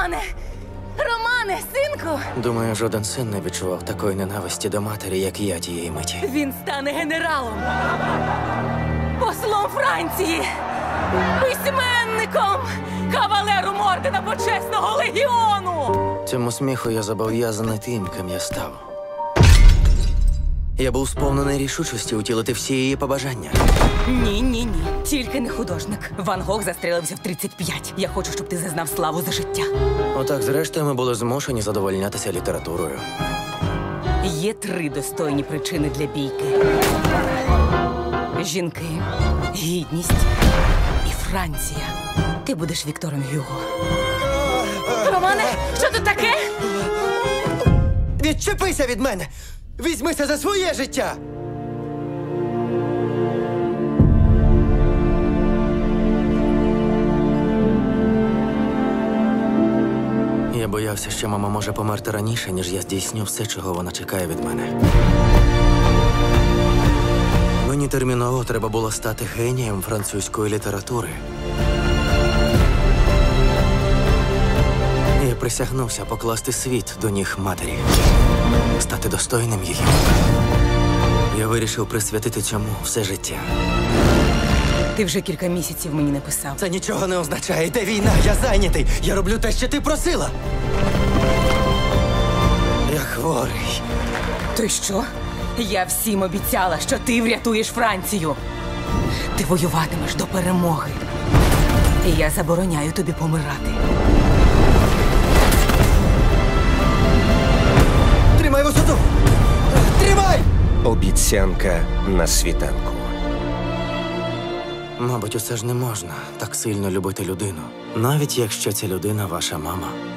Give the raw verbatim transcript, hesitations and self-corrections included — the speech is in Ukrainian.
Романе! Романе, синку! Думаю, жоден син не відчував такої ненависті до матері, як я тієї миті. Він стане генералом, послом Франції, письменником, кавалером ордена Почесного легіону! Цьому сміху я зобов'язаний тим, ким я став. Я був сповнений рішучості утілити всі її побажання. Ні, ні, ні. Тільки не художник. Ван Гог застрілився в тридцять п'ять. Я хочу, щоб ти зазнав славу за життя. Отак, зрештою, ми були змушені задовольнятися літературою. Є три достойні причини для бійки. Жінки, гідність і Франція. Ти будеш Віктором Гюго. Романе, що тут таке? Відчепися від мене! Візьмися за своє життя! Я боявся, що мама може померти раніше, ніж я здійсню все, чого вона чекає від мене. Мені терміново треба було стати генієм французької літератури. Я присягнувся покласти світ до ніг матері, стати достойним її. Я вирішив присвятити цьому все життя. Ти вже кілька місяців мені не писав. Це нічого не означає. Йде війна, я зайнятий. Я роблю те, що ти просила. Я хворий. То що? Я всім обіцяла, що ти врятуєш Францію. Ти воюватимеш до перемоги. І я забороняю тобі помирати. Тримай висоту! Тримай! Обіцянка на світанку. Мабуть, усе ж не можна так сильно любити людину, навіть якщо ця людина ваша мама.